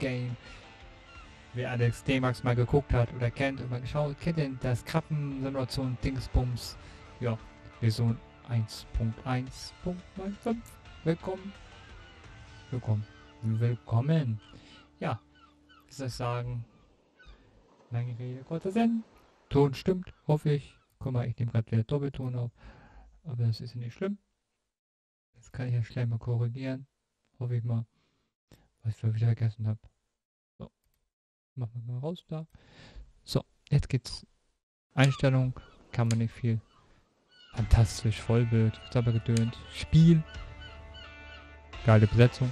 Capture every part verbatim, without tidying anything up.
Game. Wer Alex D-Max mal geguckt hat oder kennt und mal geschaut, kennt denn das Krabben-Simulation Dingsbums. Ja, Version eins Punkt eins Punkt fünf. Willkommen. Willkommen. Willkommen. Ja, was soll ich sagen? Lange Rede, kurzer Sinn. Ton stimmt, hoffe ich. Guck mal, ich nehme gerade wieder Doppelton auf. Aber das ist ja nicht schlimm. Das kann ich ja schnell mal korrigieren. Hoffe ich mal. Was ich wieder vergessen habe. So. Machen wir mal raus da. So, jetzt geht's. Einstellung. Kann man nicht viel. Fantastisch, Vollbild. Sauber gedönt. Spiel. Geile Besetzung.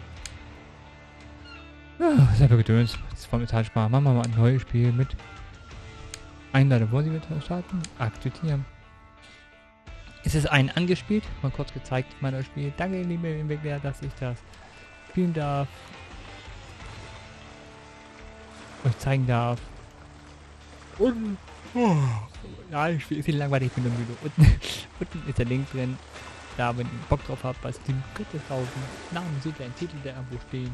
Ja, selber gedönt. Das ist voll mit Teilsprache. Machen wir mal ein neues Spiel mit. Einladung. Wollen Sie mit starten? Akzeptieren. Es ist ein angespielt. Mal kurz gezeigt, mein neues Spiel. Danke, liebe Entwickler, dass ich das spielen darf. Euch zeigen darf. Und oh, ja, ich spiele viel langweilig, ich bin nur müde. Unten, unten ist der Link drin. Da, wenn ihr Bock drauf habt, was Team könnt ihr kaufen. Namen seht ihr einen Titel, der irgendwo stehen.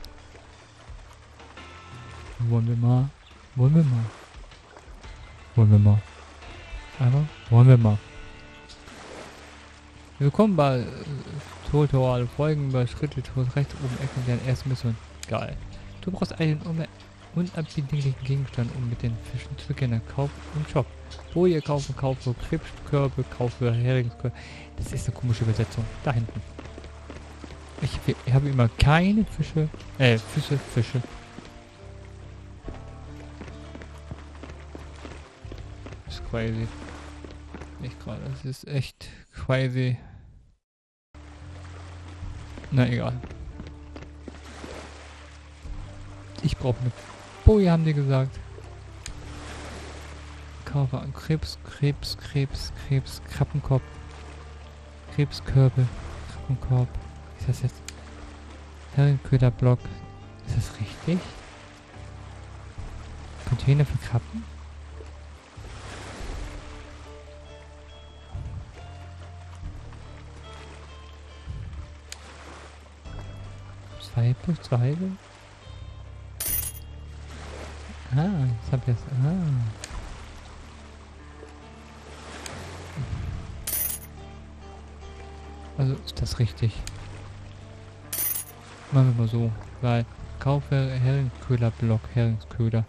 Wollen wir mal? Wollen wir mal? Wollen wir mal? Einmal? Wollen wir mal? Willkommen bei äh, Tutorial Folgen bei Schritte rechts oben Ecke der ersten Mission. Geil. Du brauchst einen um unabdinglichen Gegenstand, um mit den Fischen zu beginnen. Kauf und Shop. Boje kaufen, kaufe Krebskörbe, kaufe Heringskörbe. Das ist eine komische Übersetzung. Da hinten. Ich, ich habe immer keine Fische. Äh, Fische, Fische. Das ist crazy. Nicht gerade. Das ist echt crazy. Na egal. Ich brauche eine Boje, haben die gesagt. Kaufe an Krebs, Krebs, Krebs, Krebs, Krabbenkopf. Krebskörbe, Krabbenkorb. Ist das jetzt? Herrenköderblock. Ist das richtig? Container für Krabben? Zwei plus zwei. Ah, jetzt hab ich das. Ah. Also ist das richtig. Machen wir mal so. Weil kaufe Heringsköderblock, Heringsköder.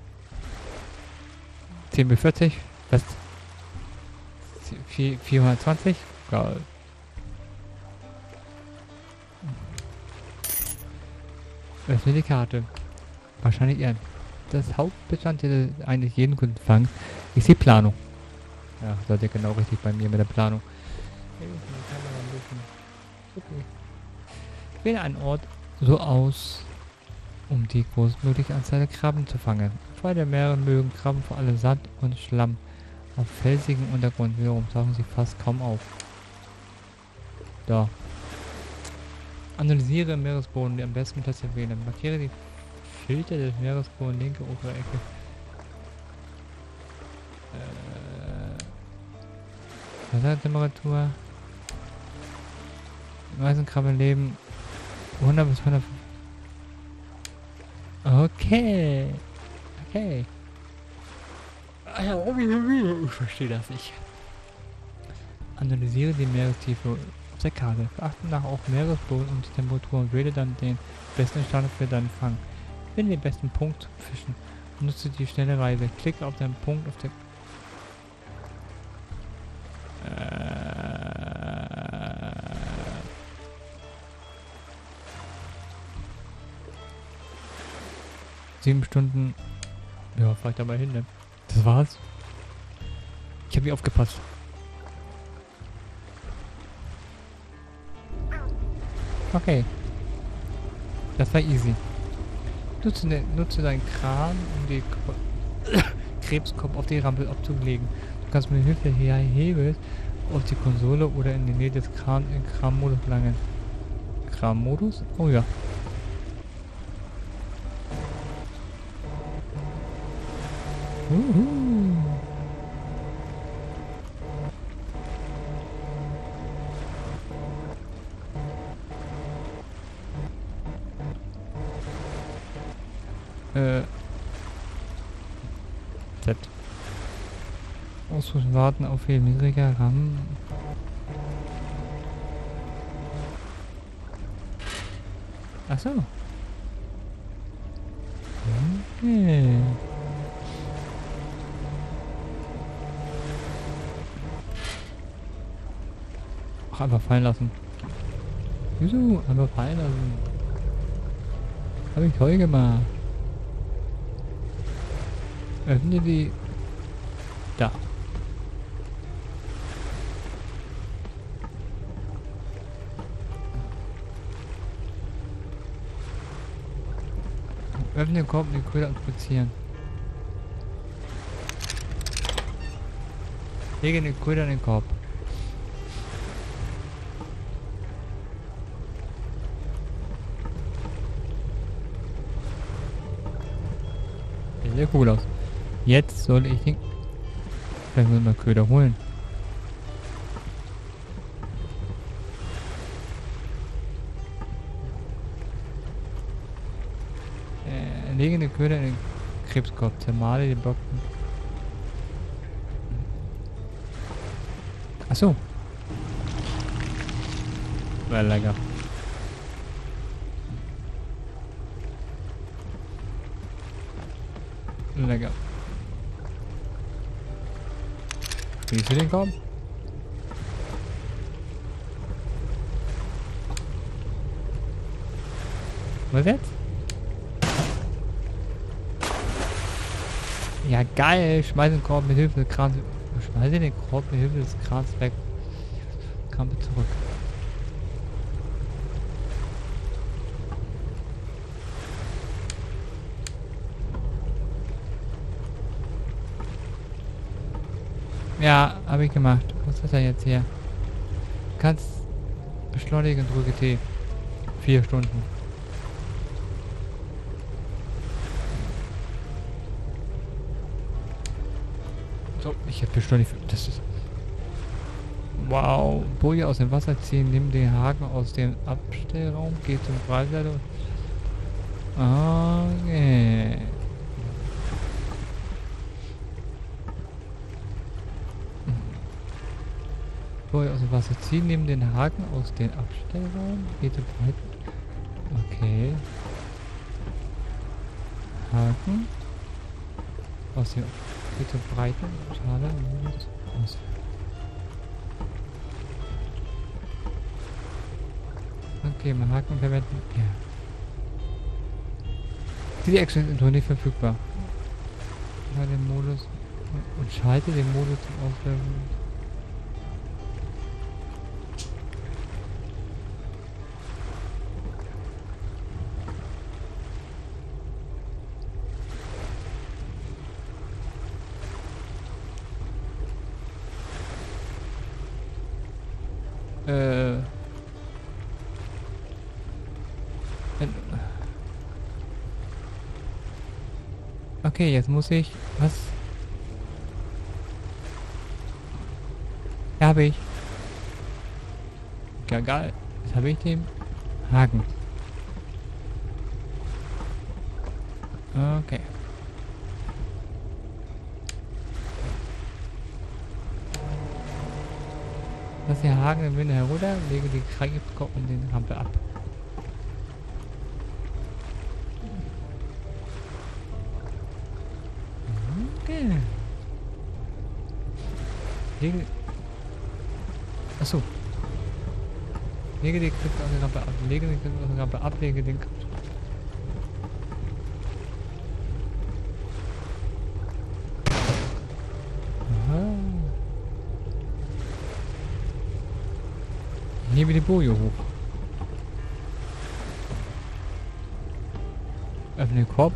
zehn bis vierzig. Was? vierhundertzwanzig? Geil. Öffne die Karte. Wahrscheinlich eher. Das Hauptbestandteil eigentlich jeden Kundenfang ist die Planung. Ja, seid ihr genau richtig bei mir mit der Planung. Wähle einen Ort so aus, um die größtmögliche Anzahl der Krabben zu fangen. Zwei der Meere mögen Krabben vor allem Sand und Schlamm. Auf felsigem Untergrund wiederum tauchen sie fast kaum auf. Da. Analysiere Meeresboden, die am besten Platz wählen. Markiere die Filter des Meeresbodens, linke obere Ecke. Äh, Wassertemperatur. Die meisten Krabben leben hundert bis hundert. Okay. Okay. Ich verstehe das nicht. Analysiere die Meerestiefe auf der Karte. Beachte nach auch Meeresboden und die Temperatur und wähle dann den besten Standort für deinen Fang. Finde den besten Punkt zum Fischen. Nutze die schnelle Reise. Klicke auf den Punkt auf der... Äh... Sieben Stunden... Ja, fahr ich dabei hin, ne? Das war's. Ich habe nicht aufgepasst. Okay. Das war easy. Nutze, ne, nutze deinen Kran, um die Krebskopf auf die Rampe abzulegen. Du kannst mit Hilfe des Hebels auf die Konsole oder in die Nähe des Kran in Kram-Modus gelangen. Kram-Modus? Oh ja. Uhu. Äh. Z. Ausruhen, warten auf viel niedriger RAM. Ach so. Okay. Ach, einfach fallen lassen. Wieso? Einfach fallen lassen. Hab ich toll gemacht. Öffne die. Da. Öffne den Korb, den Köder inspizieren. Lege den Köder in den Korb. Sieht sehr cool aus. Jetzt soll ich den... Vielleicht muss ich mal Köder holen. Äh, lege den Köder in den Krebskorb. Zermale den Block. Achso. War lecker. Lecker. Siehst du den Korb? Was jetzt? Ja geil, schmeiß den Korb mit Hilfe des Krans. Schmeiß den Korb mit Hilfe des Krans weg. Krampe zurück. Ja, habe ich gemacht. Was ist das jetzt hier? Du kannst beschleunigen, drücke T. Vier Stunden. So, ich habe beschleunigt. Das ist... Wow. Boje aus dem Wasser ziehen, nimm den Haken aus dem Abstellraum, geh zum Freiseite. Okay. Boje aus dem Wasser ziehen, nimm den Haken aus dem Abstellraum, geh zum Freiseite. Okay. Haken. Aus dem... Geh zum Breiten. Schade. Aus. Okay, mal Haken verwenden. Ja. Diese Action sind noch nicht verfügbar. Ja, den Modus. Und schalte den Modus zum Auslösen. Äh. Okay, jetzt muss ich... Was? Ja, habe ich. Ja, geil. Jetzt habe ich den Haken. Okay. Lass den Haken im Winde herunter, lege den Kreiskopf und den Rampe ab. Okay. Lege... Achso. Lege den Griff aus der Rampe ab. Lege den Griff aus der Rampe ab, lege den Griff. Aha. Ich nehme die Boje hoch. Öffne den Korb.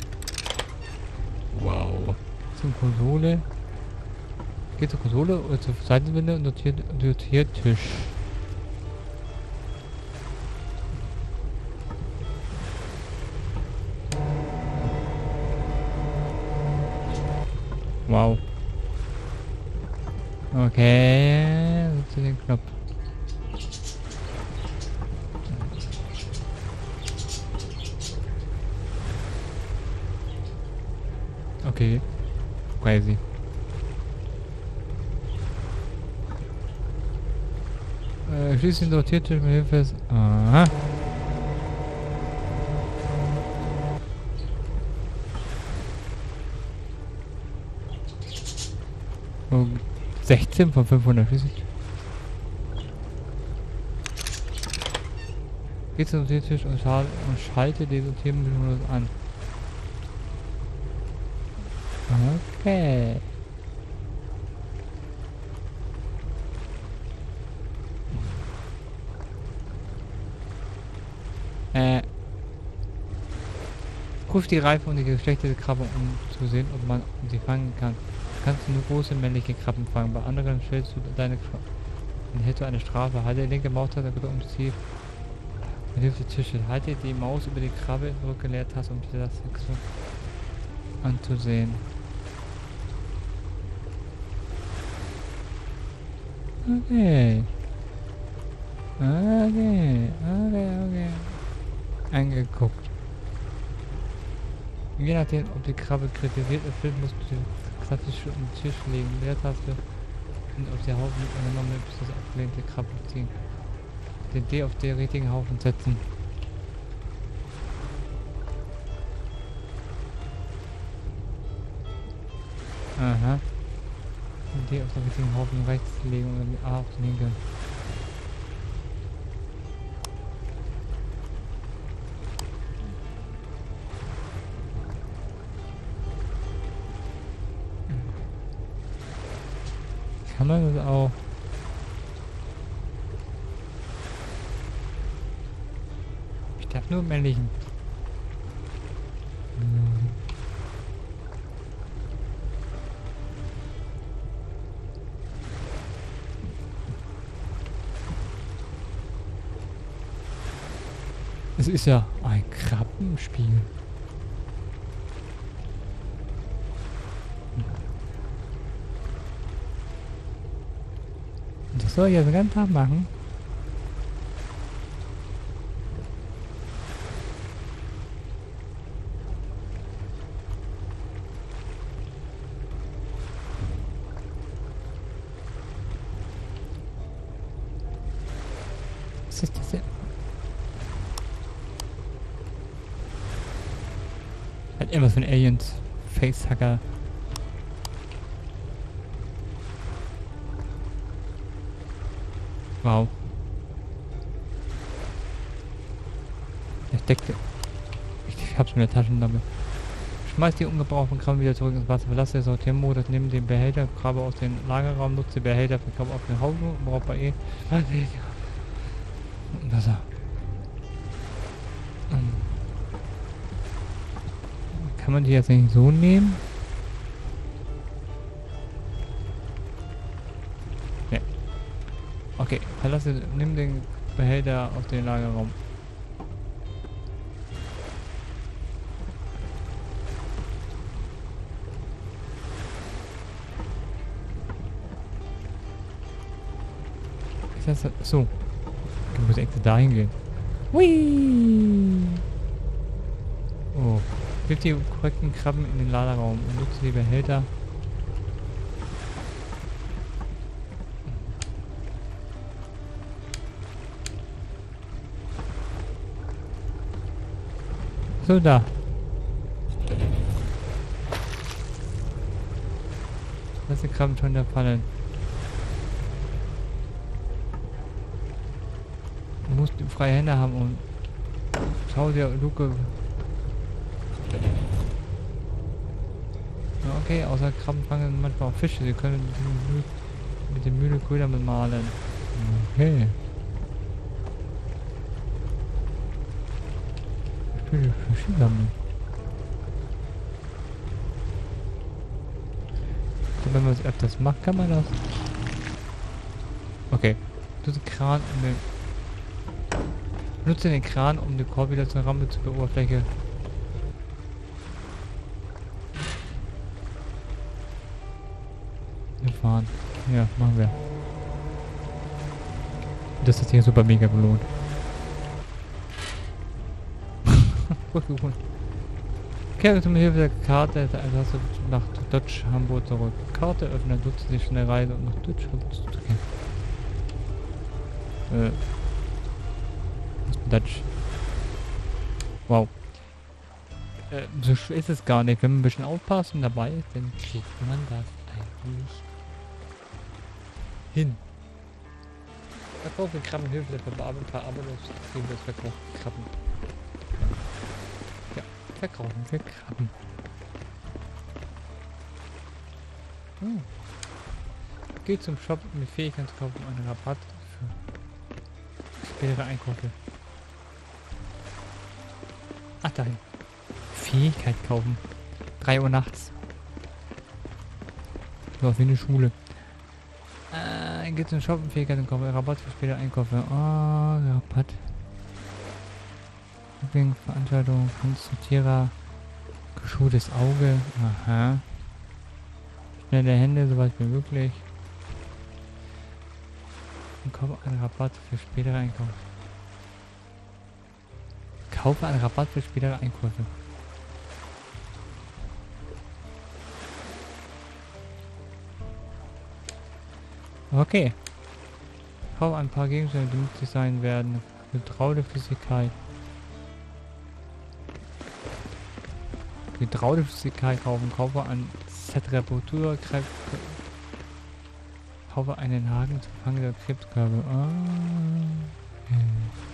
Wow. Zum Konsole. Geht zur Konsole oder zur Seitenwinde und notiert, notiert Tisch. Wow. Okay. Zu den Knopf. Okay. Crazy. Äh, schließlich sortierte mit Hilfe des... Aha. Um, sechzehn von fünfhundert. Schließlich. Geht zum Sortiertisch und, schal und schalte den Sortiermodus an. Okay. Äh. Prüf die Reife und die Geschlechter der Krabbe, um zu sehen, ob man sie fangen kann. Kannst du nur große männliche Krabben fangen. Bei anderen stellst du deine Krabbe. Dann hättest du eine Strafe. Halte die linke Maustaste um das Ziel. Mit Hilfe des Tisches. Halte die Maus über die Krabbe zurückgeleert hast, um dir das anzusehen. Okay. Okay. Okay, okay. Angeguckt. Je nachdem, ob die Krabbe kritisiert erfüllt, musst du den klassisch um den Tisch legen. Leertaste und auf der Haufen angenommen bis das abgelehnte Krabbe ziehen. Den D auf den richtigen Haufen setzen. Aha. Den D auf den richtigen Haufen rechts legen und dann die A auf den linken. Kann man das auch? Ich darf nur männlichen. Es ist ja ein Krabbenspiel. Das soll ich jetzt den ganzen Tag machen. Was ist das denn? Hat irgendwas von Aliens. Facehacker. Wow. Ich deckte. Ich hab's mit der Taschenlampe. Schmeiß die ungebrauchten Krabben wieder zurück ins Wasser. Verlasse den Sortiermodus, nimm den Behälter, Krabbe aus dem Lagerraum, nutze den Behälter für Krabbe auf den Haufen, braucht bei eh. Wasser. Kann man die jetzt nicht so nehmen? Ne. Okay, verlasse, nimm den Behälter aus dem Lagerraum. Ist das so? Ich muss echt da hingehen. Hui! Oh. Gib die korrekten Krabben in den Lagerraum und nutze die Behälter. So, da. Lass die Krabben schon da fallen. Du musst freie Hände haben und schau dir Luke. Okay, außer Krabben fangen manchmal auch Fische. Sie können mit dem Mühle Köder bemalen. Okay. Ich will Fische sammeln. Und wenn man es öfters macht, kann man das. Okay. Nutze Kran, um den Nutze den Kran, um den Korb wieder zur Rampe zur Oberfläche. Wir fahren. Ja, machen wir. Das ist hier super mega belohnt. Kehre zum Hilfe der Karte, also hast du nach Dodge Hamburg zurück. Karte öffnen, nutze die schnelle Reise und nach Dodge Hamburg zurück. Äh. Was ist Dodge? Wow. Äh, so schwer ist es gar nicht. Wenn man ein bisschen aufpasst und dabei ist, dann kriegt man das eigentlich hin. Verkaufe Krabbenhilfe, der Verbearbeitung verarbeitet, das Verkaufen Krabben. Ja, verkaufen wir Krabben. Hm. Geht zum Shop mit Fähigkeiten zu kaufen, einen Rabatt für spätere Einkäufe. Ach, dahin. Fähigkeit kaufen. drei Uhr nachts. So, wie eine Schule. Äh, geht zum Shop mit Fähigkeiten kaufen, Rabatt für spätere Einkäufe. Oh, Rabatt. Wegen Veranstaltung, Konzentierer, geschultes Auge. Aha. Schnelle Hände, soweit wie möglich. Und kaufe einen Rabatt für spätere Einkäufe. Kaufe einen Rabatt für spätere Einkäufe. Okay. Kaufe ein paar Gegenstände, die nützlich sein werden. Hydraulikflüssigkeit. Hydraulikflüssigkeit kaufen. Kaufe ein Set Reparatur. Kaufe einen Haken zum Fangen der Krebskörbe. Ah, okay.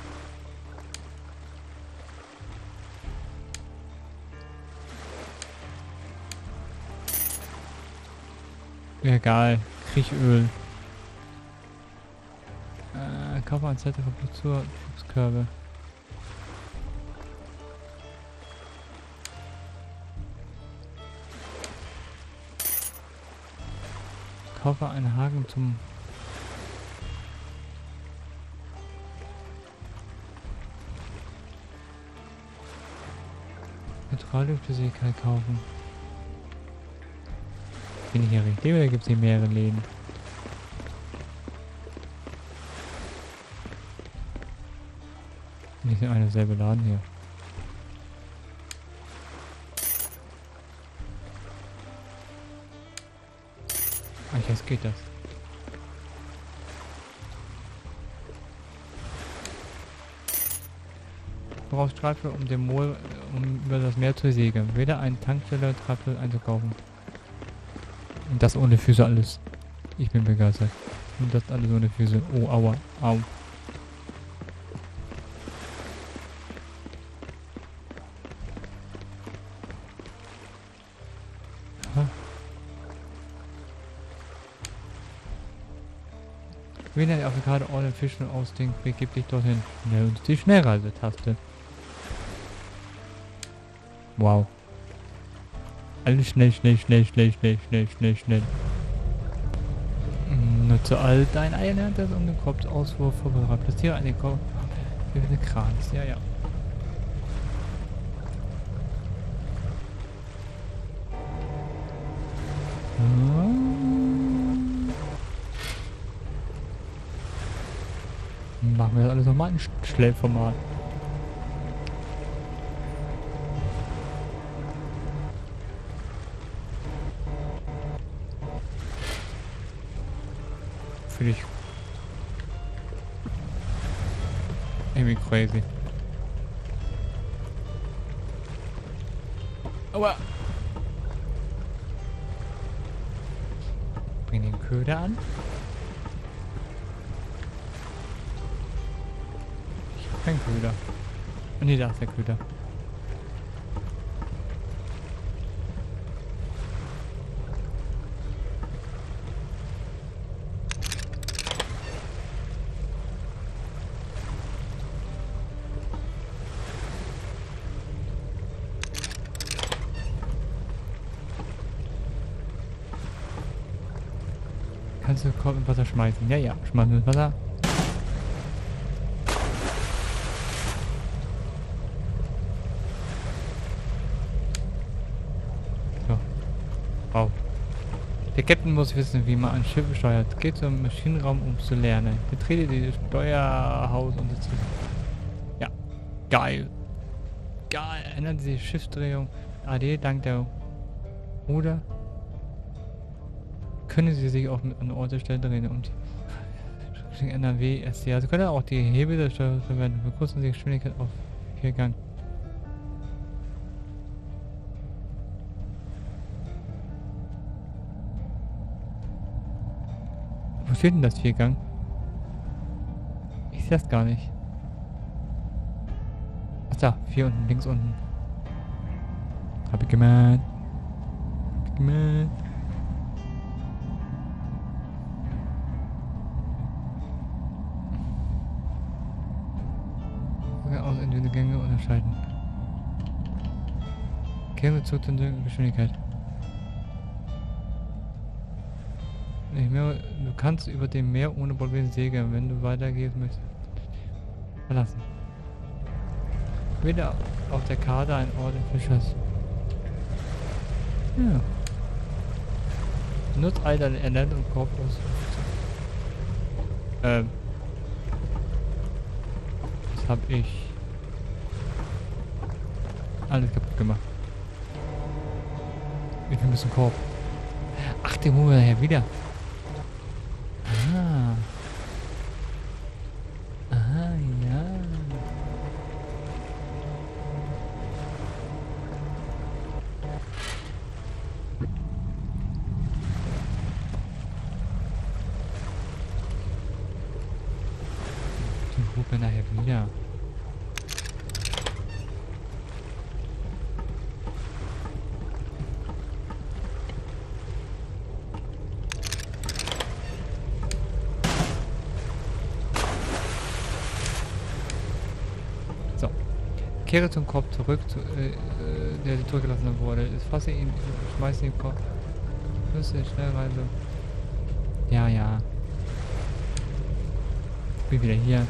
Egal. Kriechöl. Äh, kaufe ein Set Reparatur. Krebskörbe. Kaufe einen Haken zum Hydraulikflüssigkeit kaufen. Bin ich hier richtig oder gibt es hier mehrere Läden? Nicht in einem selben Laden hier. Ach, jetzt geht das. Du brauchst Treibstoff, um den Moor, um über das Meer zu segeln. Weder eine Tankstelle Treibstoff einzukaufen. Und das ohne Füße alles. Ich bin begeistert. Und das alles ohne Füße. Oh, aua, au. Wähle die Avocado All Fischen aus den begib dich dorthin. Schnell und die Schnellreisetaste. Wow. Alles schnell, schnell, schnell, schnell, schnell, schnell, schnell, schnell. Nutze all dein Eiernerntes um den Kopfauswurf vorbereitet. Platziere einen Kopf für den Kranz. Ja, ja. Machen wir das alles nochmal in Schnellformat. Finde ich irgendwie crazy. Aua! Bring den Köder an. Ich hab keinen Köder. Oh ne, da ist der Köder. Kannst du Korb in Wasser schmeißen? Ja, ja, schmeißen wir ins Wasser. So. Wow. Der Captain muss wissen, wie man ein Schiff steuert. Geht zum Maschinenraum, um zu lernen. Betrete das Steuerhaus und das... Ja. Geil. Geil. Ändern Sie die Schiffsdrehung A D dank der Oder können Sie sich auch mit an Ort der Stelle drehen, um die N R W S C. Also können auch die Hebel der Steuerung verwenden. Verkürzen Sie die Geschwindigkeit auf Viergang. Wo steht denn das Viergang? Ich sehe das gar nicht. Ach da, vier unten, links unten. Hab ich gemeint. Hab ich gemeint. Aus individuelle Gänge unterscheiden. Kehre zurück zur Geschwindigkeit. Nicht mehr, du kannst über dem Meer ohne Probleme segeln, wenn du weitergehst möchtest. Verlassen. Wieder auf der Karte ein Ort in Fischers. Ja. Nutzt all deine Ernährung und Korpus. Ähm. Das hab ich alles kaputt gemacht. Ich bin ein bisschen Korb. Ach, den holen wir nachher wieder. Ah. Ah, ja. Den holen wir nachher wieder. Kehre zum Kopf zurück, zu, äh, der zurückgelassen wurde. Ich fasse ihn, schmeiße ihn im Kopf. Flüsse, Schnellreise. Ja, ja. Ich bin wieder hier.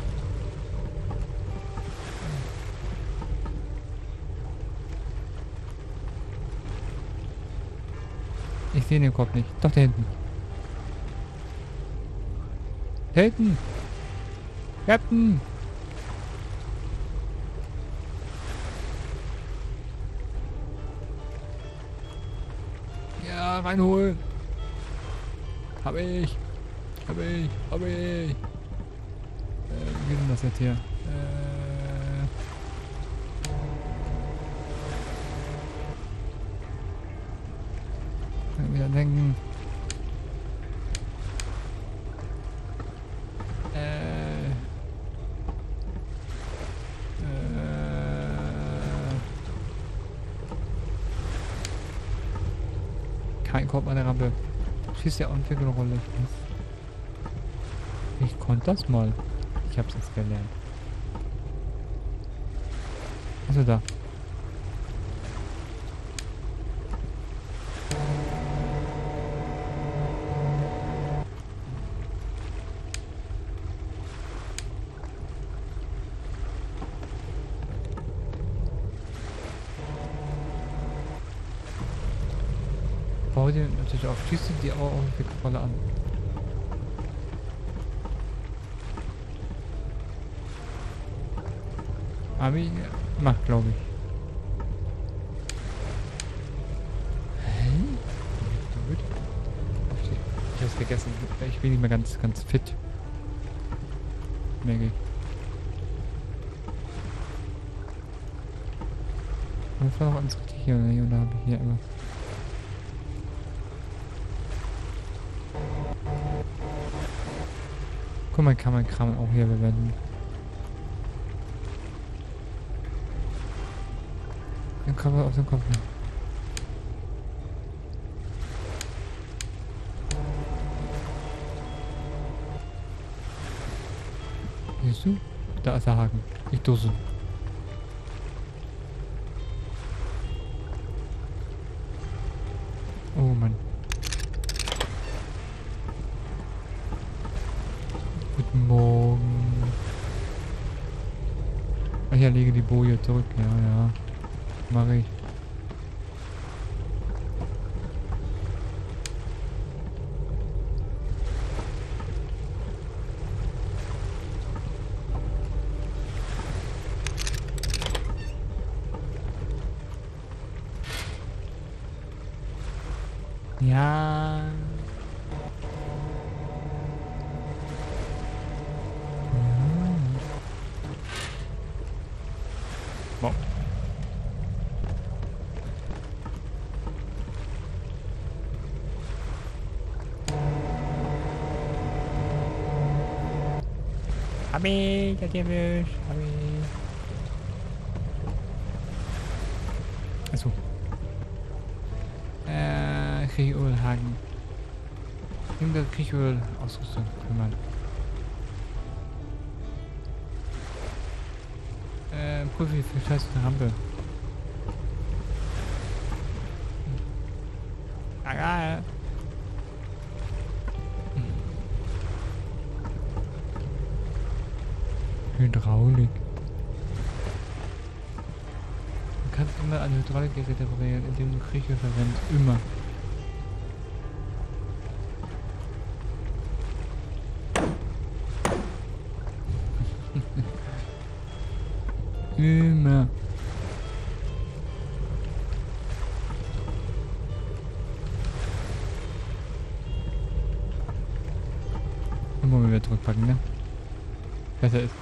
Ich sehe den Kopf nicht. Doch, da hinten. Da hinten. Captain. Reinholen. Hab ich. Hab ich. Hab ich. Äh, wie geht denn das jetzt hier? Äh. Kann ich wieder denken. Äh. Kein Korb an der Rampe. Schießt ja auch eine Rolle. Ich konnte das mal. Ich hab's jetzt gelernt. Also da. Bau dir natürlich auf. Schießt die auch auf die Rolle an. Abi macht, glaube ich. Hä? Ich hab's vergessen. Ich bin nicht mehr ganz, ganz fit. Merke ich. Und war noch alles richtig hier, oder? Oder habe ich hier immer. Guck mal, kann man Kram auch hier verwenden. Dann kommen wir auf den Kopf. Siehst du? Da ist der Haken. Ich dose. Oh Mann. Guten Morgen. Ach ja, lege die Boje zurück. Ja, ja. Mach ich. Ja. Wow. Hab ich, hat ihr erwischt, hab ich. Achso. Äh, Kriegölhaken. Irgendeine Kriegöl-Ausrüstung kümmern. Äh, prüfe die verscheißte Rampe. Ah, Hydraulik. Du kannst immer eine Hydraulikgeräte reparieren, indem du Kriegöl verwendest. Immer. Immer. Immer mal wieder zurückpacken, ne? Besser ist.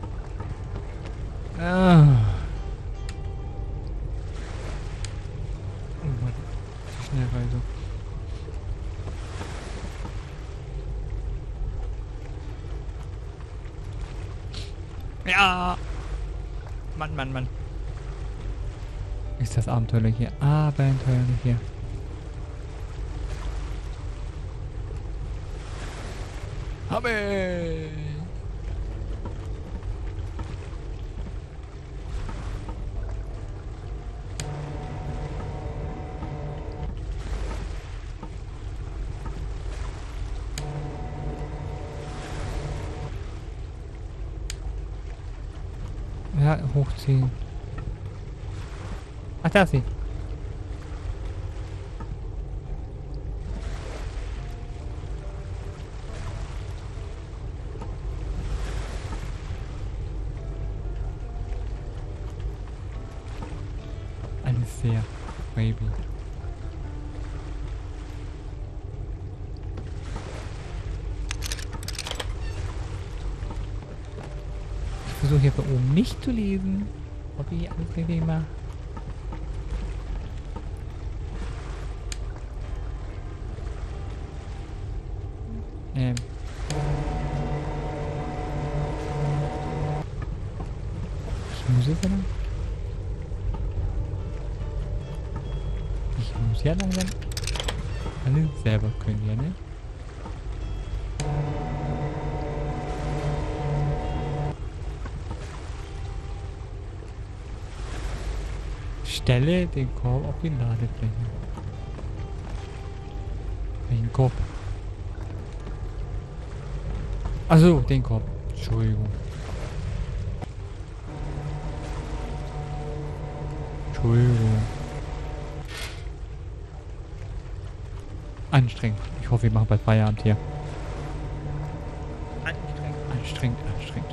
Ah. Oh Mann, die Schnellreise. Ja! Mann, Mann, Mann. Ist das abenteuerlich hier? Abenteuerlich hier. Hab ich! Ja, hochziehen. Ach, da ist sie. Alles sehr baby. Ich versuche hier von oben nicht zu lesen, ob ich alles richtig mache. Ähm. Ich muss jetzt lang. Ich muss ja langsam alles selber können, ja, ne? Stelle den Korb auf die Ladefläche. Welchen Korb? Also den Korb. Entschuldigung. Entschuldigung. Anstrengend. Ich hoffe, wir machen bald Feierabend hier. Anstrengend, anstrengend, anstrengend.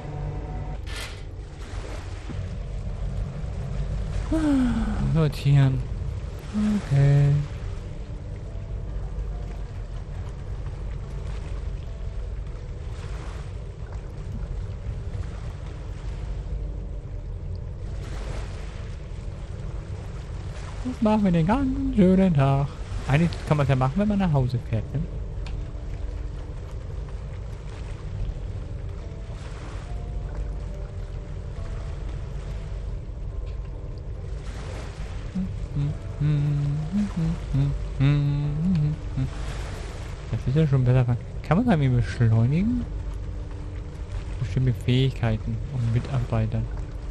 Sortieren. Okay. Das machen wir den ganzen schönen Tag. Eigentlich kann man es ja machen, wenn man nach Hause fährt, ne? Das ist ja schon besser. Kann man damit beschleunigen? Bestimmte Fähigkeiten und Mitarbeitern.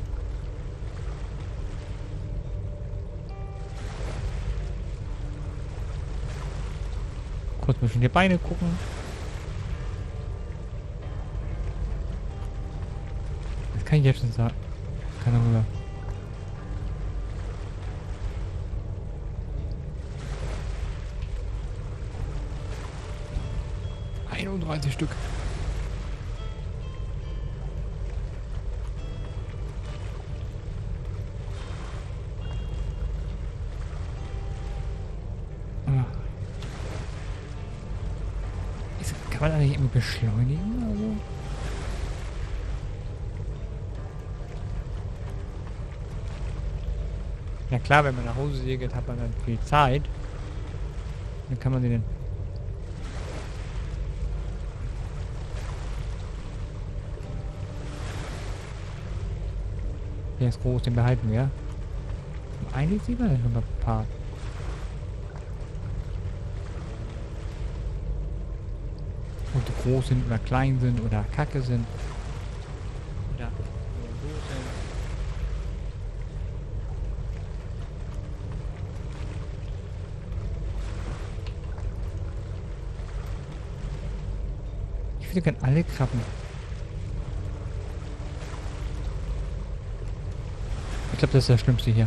Kurz zwischen die Beine gucken. Das kann ich jetzt schon sagen. Kann darüber. einunddreißig Stück. man da nicht irgendwie beschleunigen oder so? Ja klar, wenn man nach Hause segelt, hat man dann viel Zeit. Dann kann man den... Der ist groß, den behalten wir. Eigentlich sieht man ja schon ein paar. Ob die groß sind oder klein sind oder kacke sind. Oder so sind. Ich finde, können alle Krabben. Ich glaube, das ist das Schlimmste hier.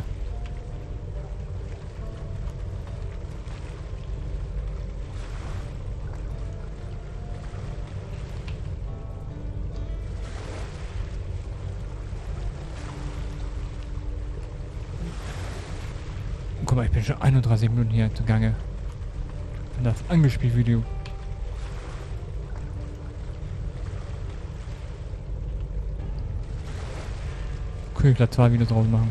Guck mal, ich bin schon einunddreißig Minuten hier zugange. Und das angespielt Video. Okay, ich werde zwei Videos draus machen.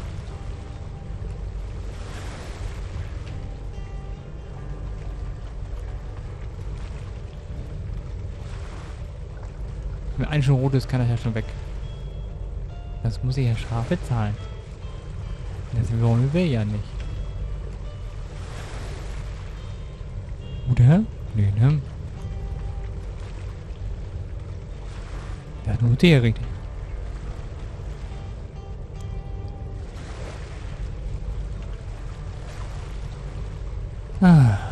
Wenn ein schon rot ist, kann das ja schon weg. Das muss ich ja scharf bezahlen. Das wollen wir ja nicht. Oder? Nee, ne? Das nur der richtig. Ah.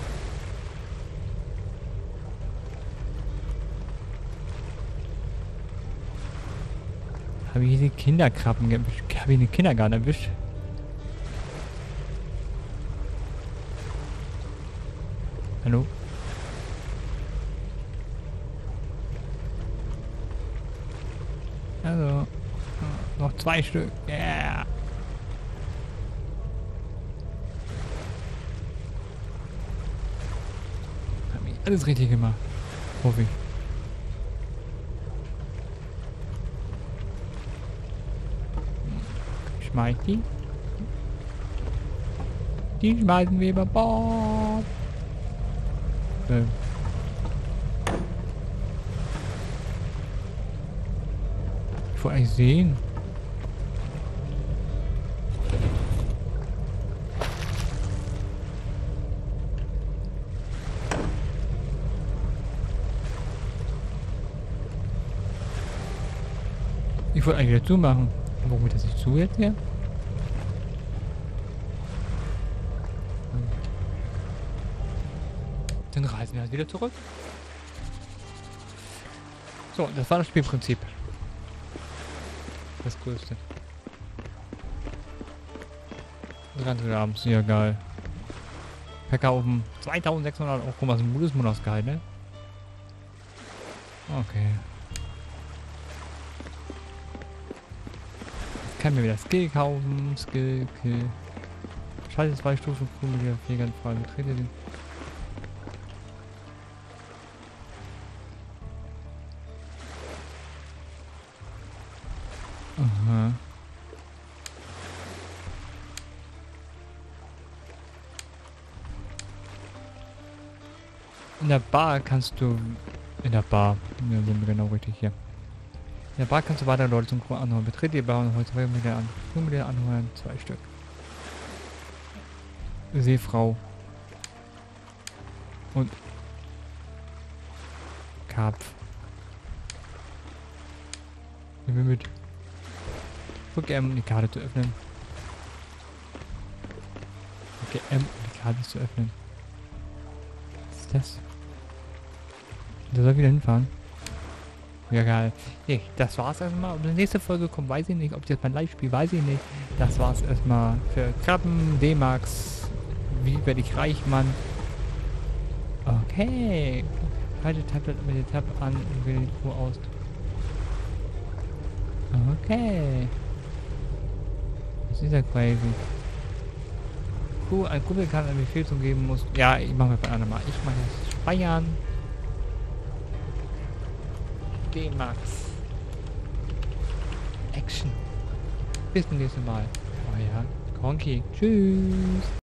Habe ich die Kinderkrabben erwischt? Habe ich den Kindergarten erwischt? Hallo? Also, noch zwei Stück. Yeah. Hab ich alles richtig gemacht. Hoffe ich. Schmeiß die. Die schmeißen wir über Bord. Ähm. Ich wollte eigentlich sehen. Ich wollte eigentlich wieder zumachen. Warum wird das nicht zu jetzt hier? Dann reisen wir halt wieder zurück. So, das war das Spielprinzip. Das größte. dreiunddreißig Uhr abends, ja geil. Verkaufen zweitausendsechshundert Euro. Guck mal, was ein gutes Monatsgehalt, ne? Okay. Jetzt kann mir wieder Skill kaufen. Skill, Kill. Schalte zwei Stufen, Kugel wieder Fähigkeit frei. Betrete den. Aha. In der Bar kannst du... In der Bar. Ja, sind wir genau richtig hier. In der Bar kannst du weiter Leute zum Crew anhören. Betritt die Bar und heute zwei Mitglieder an. Mitglieder anhören, zwei Stück. Seefrau. Und... Karpf. Nehmen wir mit. Drücke M, um die Karte zu öffnen. Drücke M, um die Karte zu öffnen. Was ist das? Der soll wieder hinfahren. Ja, geil. Nee, das war's erstmal. Und in der nächsten Folge kommt, weiß ich nicht, ob jetzt mein Live-Spiel, weiß ich nicht. Das war's erstmal für Krabben, D-Max. Wie werde ich reich, Mann? Okay. Halte Tablet mit dem Tab an und wähle die Tour aus. Okay. Das ist ja crazy. Cool, ein Kumpel kann einen Befehl zu geben muss. Ja, ich mache mir bei einem Mal. Ich mache jetzt Speichern. D-Max. Action. Bis zum nächsten Mal. Euer Conky. Tschüss.